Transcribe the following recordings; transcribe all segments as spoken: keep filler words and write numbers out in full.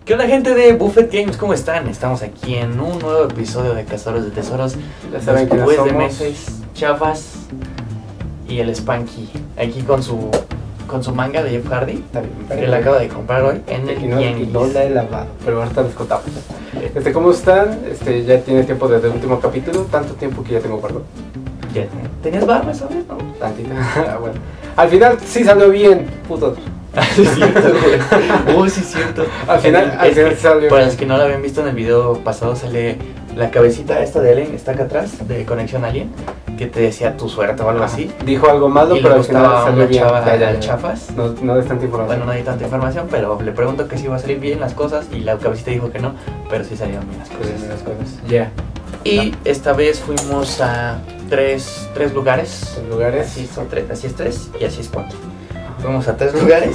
¿Qué onda, gente de Buffet Games? ¿Cómo están? Estamos aquí en un nuevo episodio de Cazadores de Tesoros. Ya saben que después de somos meses, Chafas y el Spanky aquí con su con su manga de Jeff Hardy que le acaba de comprar hoy en el Tianguis. No la he lavado, pero ahorita les contamos. Este, ¿cómo están? Este, ya tiene tiempo desde el último capítulo, tanto tiempo que ya tengo barba. Ya, ¿tenías barba, sabes? ¿No? Tantita. Bueno, al final sí salió bien, puto. Sí, es cierto, güey. Uy, sí, es cierto. Al final, al Es final que, salió para bien. los que no lo habían visto en el video pasado, sale la cabecita esta de Alien, está acá atrás, de Conexión Alien, que te decía tu suerte o algo así. Dijo algo malo, Y pero le al final gustaba salió una bien. chava Ya, ya, al ya. Chafas. No, no des tanta información. Bueno, no hay tanta información, pero le pregunto que si va a salir bien las cosas y la cabecita dijo que no, pero sí salieron bien las Pues, cosas. las cosas. Ya. Y esta vez fuimos a tres, tres lugares. Los lugares. Así son tres, así es tres y así es cuatro. Fuimos a tres lugares.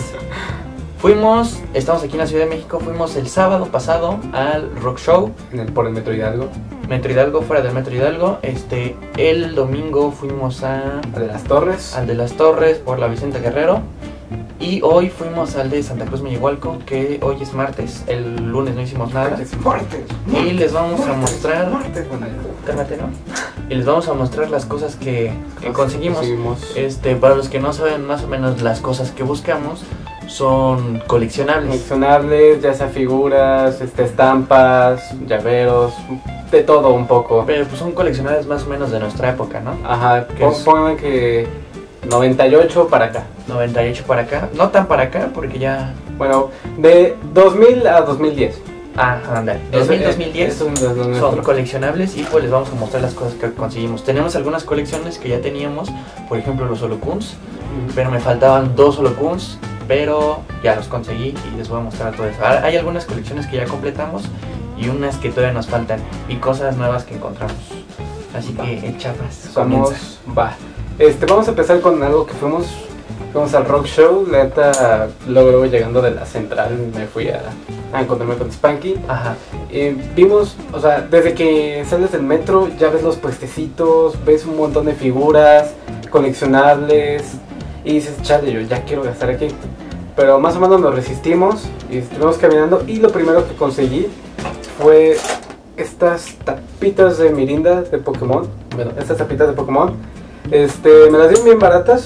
Fuimos, estamos aquí en la Ciudad de México, fuimos el sábado pasado al Rock Show, En el, por el Metro Hidalgo. Metro Hidalgo, fuera del Metro Hidalgo. Este, el domingo fuimos a, Al de las Torres. al de las Torres por la Vicente Guerrero. Y hoy fuimos al de Santa Cruz Meñihualco, que hoy es martes, el lunes no hicimos nada. Martes, martes, Y les vamos a martes, mostrar, martes, bueno, ya. cálmate, ¿no? Y les vamos a mostrar las cosas que, que conseguimos. Conseguimos. Este, para los que no saben más o menos las cosas que buscamos, son coleccionables. Coleccionables, ya sea figuras, este, estampas, llaveros, de todo un poco. Pero pues son coleccionables más o menos de nuestra época, ¿no? Ajá, ¿Qué pon- es? pongan que noventa y ocho para acá. noventa y ocho para acá, no tan para acá porque ya... Bueno, de dos mil a dos mil diez. Ah, anda, dos mil, Eso- dos mil diez eso es lo son nuestro. coleccionables y pues les vamos a mostrar las cosas que conseguimos. Tenemos algunas colecciones que ya teníamos, por ejemplo los holocuns, pero me faltaban dos holocuns, pero ya los conseguí y les voy a mostrar todo eso. Ah, hay algunas colecciones que ya completamos y unas que todavía nos faltan y cosas nuevas que encontramos. Así Va. que el Chafas comienza. Somos, va. Este, vamos a empezar con algo que fuimos, fuimos al Rock Show. La neta, luego, luego llegando de la central me fui a, a encontrarme con Spanky. Ajá. Eh, vimos, o sea, desde que sales del metro ya ves los puestecitos, ves un montón de figuras, coleccionables y dices, chale, yo ya quiero gastar aquí. Pero más o menos nos resistimos y estuvimos caminando y lo primero que conseguí fue estas tapitas de Mirinda de Pokémon. Bueno, estas tapitas de Pokémon. Este, me las dieron bien baratas.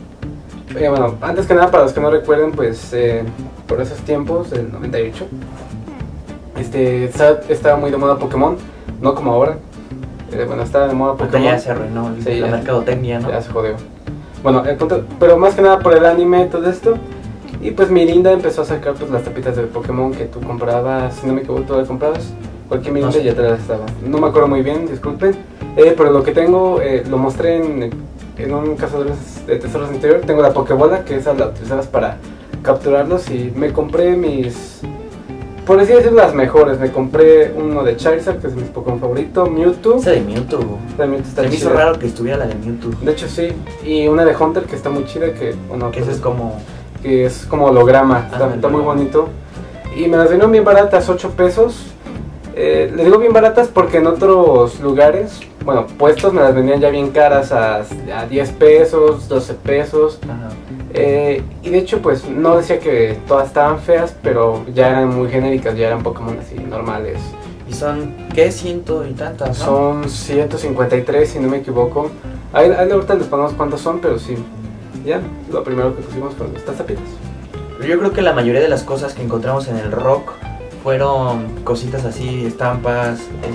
Eh, bueno, antes que nada, para los que no recuerden, pues eh, por esos tiempos, del noventa y ocho, este, estaba, estaba muy de moda Pokémon, no como ahora. Eh, bueno, estaba de moda Ahorita Pokémon. ya se arruinó el- Sí, la ya. mercadotecnia, ¿no? Ya se jodió. Bueno, el punto- pero más que nada por el anime, todo esto. Y pues Mirinda empezó a sacar pues las tapitas de Pokémon que tú comprabas, si no me equivoco, tú las comprabas. Cualquier Mirinda No sé. ya te las estaba. No me acuerdo muy bien, disculpen. Eh, pero lo que tengo, eh, lo mostré en, en un cazador de tesoros anterior. Tengo la Pokébola, que esa la utilizabas para capturarlos. Y me compré mis, por así decirlo, las mejores. Me compré uno de Charizard, que es mi Pokémon favorito, Mewtwo. Esa de Mewtwo. La Mewtwo está Se me hizo chida. raro que estuviera la de Mewtwo. De hecho sí, y una de Hunter que está muy chida, que, bueno, Que ese es como... que es como holograma, está, Ah, está muy holograma. bonito. Y me las dieron bien baratas, ocho pesos. Eh, les digo bien baratas porque en otros lugares, bueno, puestos me las vendían ya bien caras a, a diez pesos, doce pesos. Ajá. Eh, y de hecho pues no decía que todas estaban feas, pero ya eran muy genéricas, ya eran Pokémon así normales. Y son, ¿qué? Ciento y tantas, ¿no? Son ciento cincuenta y tres si no me equivoco. Ahí, ahí ahorita les ponemos cuántos son, pero sí. Ya, lo primero que pusimos fueron estas tapitas. Pero yo creo que la mayoría de las cosas que encontramos en el rock fueron cositas así, estampas,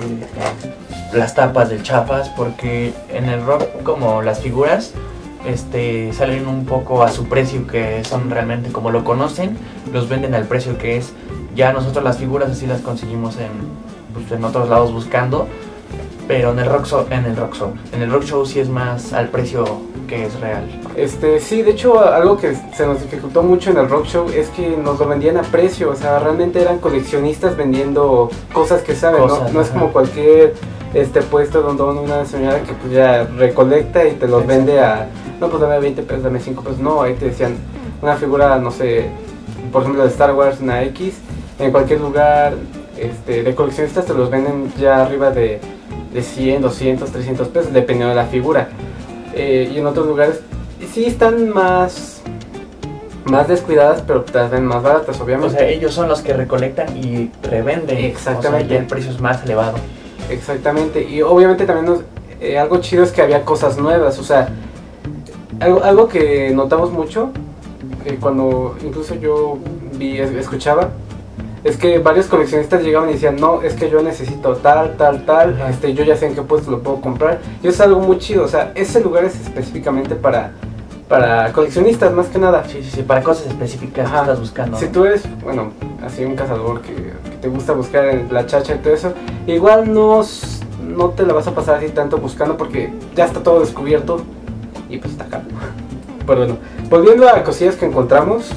eh, las tapas del Chafas, porque en el rock como las figuras este, salen un poco a su precio, que son realmente como lo conocen, los venden al precio que es. Ya nosotros las figuras así las conseguimos en, pues, en otros lados buscando, pero en el rock show, en el rock show, en el rock show sí es más al precio que es real. Este, sí, de hecho algo que se nos dificultó mucho en el Rock Show es que nos lo vendían a precio, o sea, realmente eran coleccionistas vendiendo cosas que saben, Cosas, ¿no? No es ajá. como cualquier este puesto donde una señora que pues ya recolecta y te los Exacto. vende a, no, pues dame veinte pesos, dame cinco pesos, no, ahí te decían una figura, no sé, por ejemplo de Star Wars, una X, en cualquier lugar este, de coleccionistas te los venden ya arriba de, de cien, doscientos, trescientos pesos, dependiendo de la figura. Eh, y en otros lugares sí están más más descuidadas, pero te las ven más baratas, O obviamente. sea, ellos son los que recolectan y revenden. Exactamente. O sea, ya el precio es más elevado. Exactamente, y obviamente también nos, eh, algo chido es que había cosas nuevas, o sea, algo, algo que notamos mucho, eh, cuando incluso yo vi, es- escuchaba, es que varios coleccionistas llegaban y decían, no, es que yo necesito tal, tal, tal, Ajá. este, yo ya sé en qué puesto lo puedo comprar, y es algo muy chido, o sea, ese lugar es específicamente para, para coleccionistas más que nada. Sí, sí, sí, para cosas específicas que Ajá. estás buscando. Si ¿no? tú eres, bueno, así un cazador que, que te gusta buscar en la chacha y todo eso, igual no, s- no te la vas a pasar así tanto buscando porque ya está todo descubierto y pues está caro. Pero bueno, volviendo a cosillas que encontramos,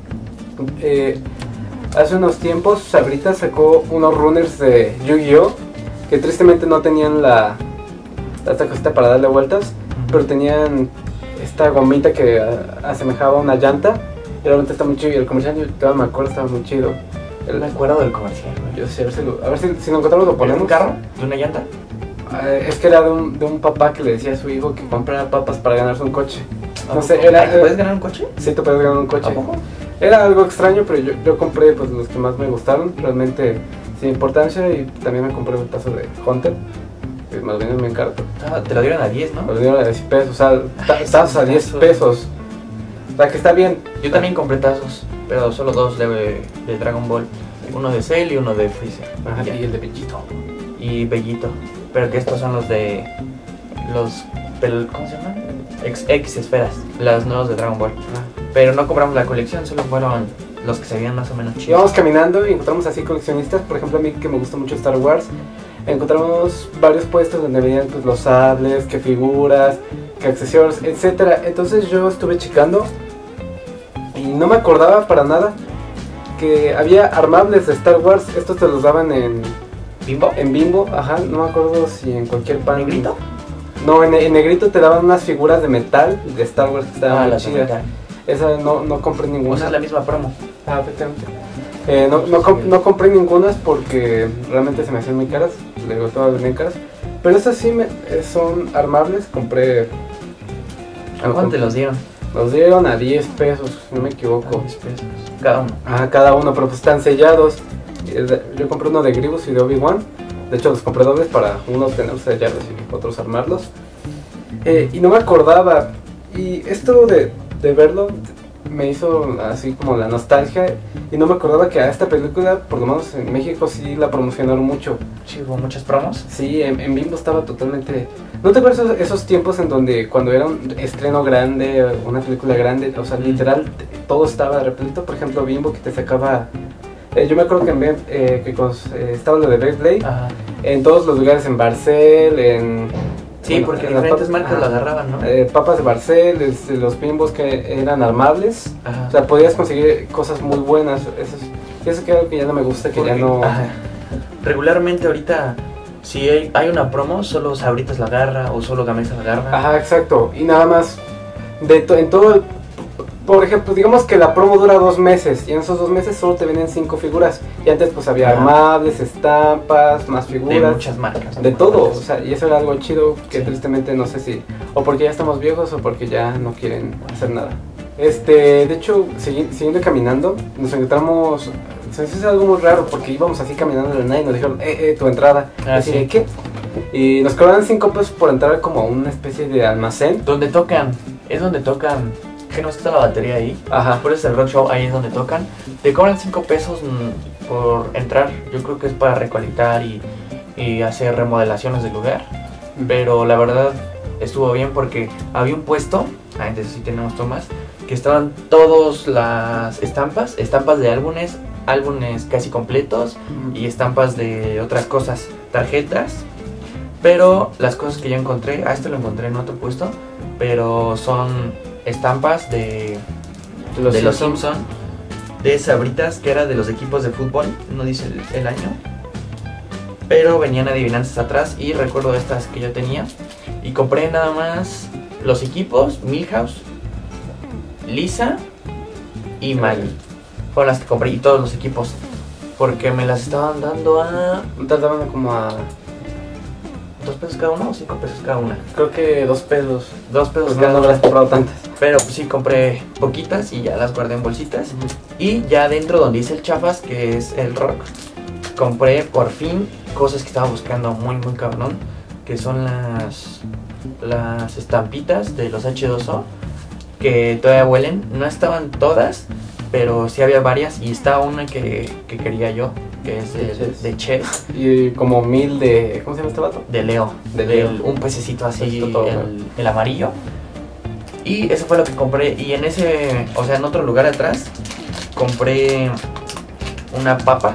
eh, hace unos tiempos Sabrita sacó unos runners de Yu-Gi-Oh! Que tristemente no tenían la, esta cosita para darle vueltas, pero tenían esta gomita que ah, asemejaba a una llanta. Y realmente está muy chido. Y el comercial, yo todavía me acuerdo, estaba muy chido. No El, me acuerdo del comercial, güey. yo sí, a ver si lo, a ver si, si lo encontramos lo ¿Era ponemos. un carro? ¿De una llanta? Ah, es que era de un, de un papá que le decía a su hijo que comprara papas para ganarse un coche. ¿A No sé, poco? era- Ay, ¿te puedes ganar un coche? Sí, te puedes ganar un coche. ¿A poco? Era algo extraño, pero yo, yo compré pues los que más me gustaron, realmente sin importancia. Y también me compré un tazo de Hunter, que más bien es bien caro. Ah, te lo dieron a diez, Me ¿no? lo dieron a diez pesos, o sea, ta- Ay, tazos a esos diez tazos. pesos. O sea, que está bien. Yo también compré tazos, pero solo dos de, de Dragon Ball. Uno de Cell y uno de Freezer. Ajá, Ya. y el de Pechito. Y Bellito. Pero que estos son los de... Los... pel- ¿Cómo se llaman? X, X esferas. Los nuevos de Dragon Ball. Pero no compramos la colección, solo fueron los que se veían más o menos Y chidos. vamos caminando y encontramos así coleccionistas. Por ejemplo, a mí que me gusta mucho Star Wars, encontramos varios puestos donde venían pues, los sables, que figuras, que accesorios, etcétera. Entonces yo estuve checando y no me acordaba para nada que había armables de Star Wars. Estos te los daban en, ¿Bimbo? en Bimbo, ajá, no me acuerdo si en cualquier pan. ¿Negrito? No, en, en negrito te daban unas figuras de metal de Star Wars que estaban Ah, muy las de chidas. metal. Esa no, no compré O ninguna. sea, es la misma promo. Ah, efectivamente. Eh, no, no, comp- no compré ninguna porque realmente se me hacían muy caras. Le digo, todas venían caras. Pero esas sí me, eh, son armables. Compré. ¿A cuánto te los dieron? Los dieron a diez pesos, si no me equivoco. diez pesos. Cada uno. Ah, cada uno, pero pues están sellados. Eh, de- Yo compré uno de Grievous y de Obi-Wan. De hecho, los compré dobles para unos tenerlos sellados y otros armarlos. Eh, y no me acordaba. Y esto de, de verlo me hizo así como la nostalgia. Y no me acordaba que a esta película, por lo menos en México, sí la promocionaron mucho. Sí, hubo muchas promos. Sí, en, en Bimbo estaba totalmente... ¿No te acuerdas esos, esos tiempos en donde cuando era un estreno grande, una película grande, o sea, Mm. literal, t- todo estaba repleto? Por ejemplo, Bimbo que te sacaba... eh, yo me acuerdo que, en, Bem- eh, que cos- eh, estaba lo de Beyblade, Ajá. en todos los lugares, en Barcel, en... Sí, bueno, porque en las diferentes pap- marcas ajá. lo agarraban, ¿no? Eh, papas de Barcel, este, los Bimbos que eran armables. Ajá. O sea, podías conseguir cosas muy buenas. Eso es, eso es algo que ya no me gusta, que ya Porque, no... ajá, regularmente ahorita, si hay, hay una promo, solo Sabritas la agarra o solo Gamesa la agarra. Ajá, exacto. Y nada más, de to- en todo el... Por ejemplo, digamos que la promo dura dos meses y en esos dos meses solo te vienen cinco figuras. Y antes pues había Ajá. armables, estampas, más De figuras. muchas marcas. De todo, o sea, y eso era algo chido que Sí. tristemente no sé si o porque ya estamos viejos o porque ya no quieren hacer nada. Este, de hecho, segui- siguiendo caminando, nos encontramos, se nos hizo algo muy raro porque íbamos así caminando de la nada y nos dijeron, eh, eh, tu entrada. Ah, Así sí. de, ¿qué? Y nos cobraron cinco pesos por entrar como a una especie de almacén. Donde tocan, es donde tocan, que no está la batería ahí. Ajá. Después del rock show, ahí es donde tocan. Te cobran cinco pesos mm, por entrar. Yo creo que es para recolectar y, y hacer remodelaciones del lugar. Pero la verdad estuvo bien porque había un puesto, ah, entonces sí tenemos tomas, que estaban todas las estampas, estampas de álbumes, álbumes casi completos y estampas de otras cosas, tarjetas. Pero las cosas que yo encontré, ah, esto lo encontré en otro puesto, pero son estampas de, De los de los Simpson. Simpson, de Sabritas, que era de los equipos de fútbol, no dice el, el año. Pero venían adivinanzas atrás y recuerdo estas que yo tenía. Y compré nada más los equipos, Milhouse, Lisa y Maggie. Fueron las que compré y todos los equipos. Porque me las estaban dando a Tardaban como a ¿Dos pesos cada uno o cinco pesos cada una? Creo que dos pesos. Dos pesos Pues cada no una. habrás comprado tantas. Pero pues sí, compré poquitas y ya las guardé en bolsitas. Uh-huh. Y ya dentro donde dice el Chafas, que es el rock, compré por fin cosas que estaba buscando muy muy cabrón, que son las las estampitas de los hache dos o, que todavía huelen. No estaban todas, pero sí había varias y estaba una que, que quería yo, que es de, de, de Chess. Y como mil de... ¿Cómo se llama este vato? De Leo, De del- Leo. un pececito así, Pececito todo, el, el amarillo. Y eso fue lo que compré. Y en ese, o sea, en otro lugar atrás, compré una papa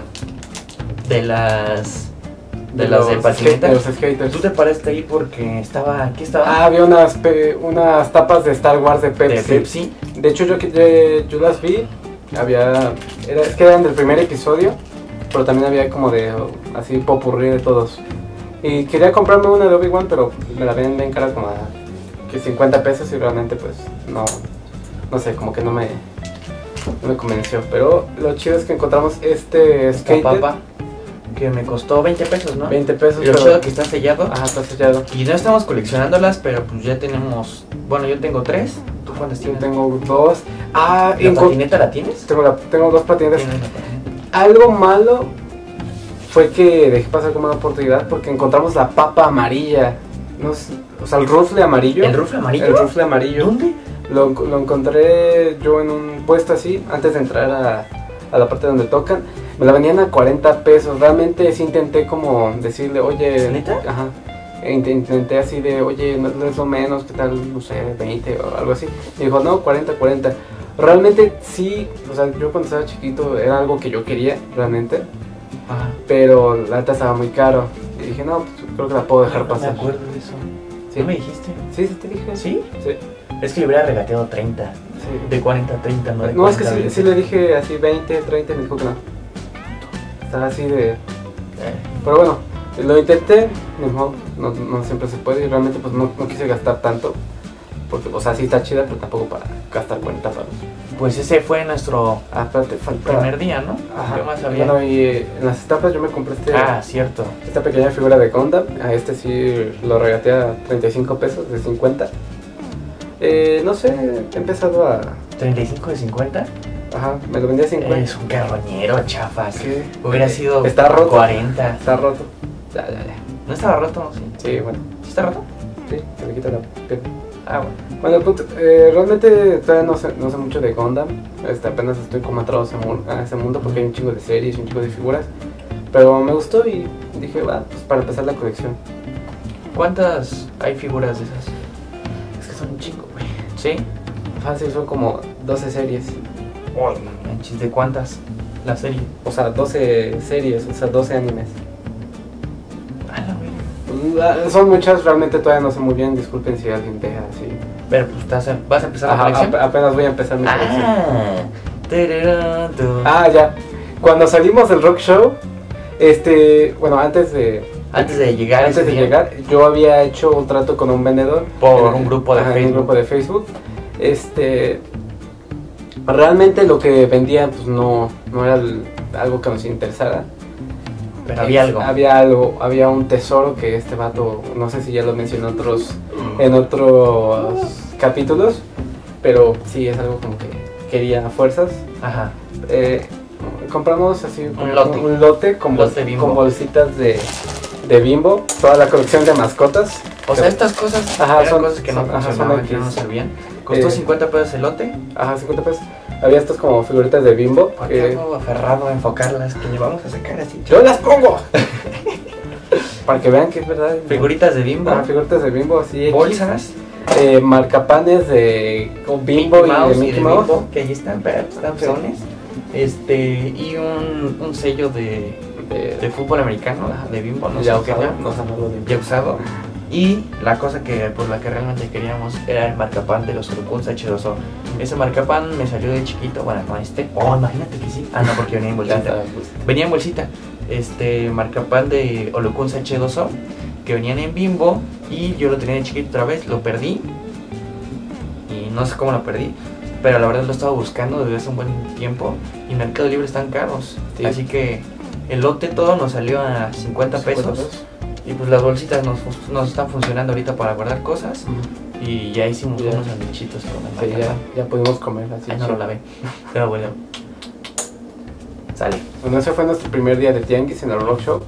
de las de, las de los patineta. skate- de los skaters. Tú te paraste ahí porque estaba, ¿qué estaba? Ah, había unas, pe- unas tapas de Star Wars de Pepsi. de Pepsi. De hecho, yo, yo, yo las vi. Había. Era, es que eran del primer episodio. Pero también había como de. Así popurrí de todos. Y quería comprarme una de Obi-Wan, pero me la venden bien cara, como a que cincuenta pesos. Y realmente, pues, no. No sé, como que no me. No me convenció. Pero lo chido es que encontramos este Esta skater. papa que me costó veinte pesos, ¿no? veinte pesos. Y lo pero- chido que está sellado. Ajá, está sellado. Y no estamos coleccionándolas, pero pues ya tenemos. Bueno, yo tengo tres. ¿Tú cuántas Yo tienes? tengo dos. Ah, ¿La enco- patineta la tienes? tengo, la- tengo dos patinetas. Tienes la patineta. Algo malo fue que dejé pasar como una oportunidad porque encontramos la papa amarilla. No sé, o sea, el rufle amarillo. ¿El rufle amarillo? El rufle amarillo. ¿Dónde? Lo, lo encontré yo en un puesto así, antes de entrar a, a la parte donde tocan. Me la vendían a cuarenta pesos. Realmente sí intenté como decirle, oye... ¿Neta? Ajá. E int- Intenté así de, oye, no no es lo menos, ¿qué tal? No sé, veinte o algo así. Y dijo, no, cuarenta, cuarenta. Realmente sí, o sea, yo cuando estaba chiquito era algo que yo quería, realmente. Ajá. Pero la neta estaba muy caro. Y dije, no, pues creo que la puedo dejar No pasar. me acuerdo de eso. ¿Sí? ¿No me dijiste? Sí, sí te dije. ¿Sí? Sí. Es que le hubiera regateado treinta. sí. De cuarenta a treinta, no de No, es que cuarenta a sí, veinte. sí le dije así veinte, treinta y me dijo que no. Estaba así de... Eh, Pero bueno, lo intenté, ni modo, no, no siempre se puede y realmente pues no, no quise gastar tanto. Porque, o sea, sí está chida, pero tampoco para gastar cuarenta palos. Pues ese fue nuestro Ah, espérate, falta... primer día, ¿no? Ajá. ¿Qué más había? Bueno, y eh, en las estampas yo me compré este, Ah, cierto. esta pequeña figura de Gundam. A este sí lo regateé a treinta y cinco pesos de cincuenta. Eh, no sé, he empezado a... ¿treinta y cinco de cincuenta? Ajá, me lo vendí a cincuenta. Es un carroñero, chafas. ¿Qué? Hubiera sido Está roto. cuarenta. Está roto. Ya, ya, ya. ¿No estaba roto? Sí. Sí, bueno, ¿Sí está roto? sí, se me quita la piel. Ah, bueno. Bueno, el punto, eh, realmente todavía no sé, no sé mucho de Gundam. Este, apenas estoy como entrado a ese, mu- a ese mundo porque hay un chingo de series y un chingo de figuras. Pero me gustó y dije, va, pues para empezar la colección. ¿Cuántas hay figuras de esas? Es que son un chingo, güey. ¿Sí? Fácil, son como doce series. Oh, no manches, ¿de cuántas? La serie. O sea, doce series, o sea, doce animes. Ah, la verga. Pues, ah, son muchas, realmente todavía no sé muy bien. Disculpen si alguien deja así. Pero pues estás a- vas a empezar la Ajá, colección. ap- apenas voy a empezar mi colección. Ah, tararán, tu. Ah, ya. Cuando salimos del rock show, este, bueno, antes de Antes de llegar, antes ese de día, llegar, yo había hecho un trato con un vendedor Por en- un grupo de ajá, en Facebook. un grupo de Facebook. Este, realmente lo que vendía, pues no, no era el- algo que nos interesara. pero había Es- algo. Había algo, había un tesoro que este vato, no sé si ya lo mencionó en otros, en otros capítulos, pero sí es algo como que quería a fuerzas. Ajá. Eh, compramos así Un lote. un lote con, bol- Lote Bimbo. con bolsitas de, de Bimbo, toda la colección de mascotas. O sea, estas cosas Ajá, eran son- cosas que no son- ajá, son funcionaban, que no X. nos servían. Costó Eh, cincuenta pesos el lote. Ajá, cincuenta pesos. Había estas como figuritas de Bimbo. ¿Por qué eh, hago aferrado a enfocarlas? Que le vamos a sacar así. ¡Yo las pongo! Para que vean que es verdad. Figuritas de Bimbo. Ajá, figuritas de Bimbo, así. X. Bolsas. Eh, marcapanes de con Bimbo Mickey y Mouse de Mickey Mouse. Bimbo, que ahí están, pero están feones. Este, y un, un sello de, De- de fútbol americano, de Bimbo, no ya sé qué usado, sea, no sabemos lo de ya usado. Y la cosa que por la que realmente queríamos era el marcapan de los Orokuns hache dos o. Ese marcapan me salió de chiquito, bueno, no este. Oh, imagínate que sí. Ah, no, porque venía en Ya bolsita. está, pues. Venía en bolsita. Este marcapan de Holocuns hache dos o que venían en Bimbo y yo lo tenía de chiquito otra vez, lo perdí. Y no sé cómo lo perdí, pero la verdad lo estaba buscando desde hace un buen tiempo y Mercado Libre están caros. Sí. Así que el lote todo nos salió a cincuenta pesos. Y pues las bolsitas nos, nos están funcionando ahorita para guardar cosas. Ujú. Y ya hicimos Ya. unos sandwichitos con la Sí, ya, ya pudimos comer así. Ay, no lo lavé. Pero bueno. Sale. Bueno, ese fue nuestro primer día de tianguis en el Rock Shop.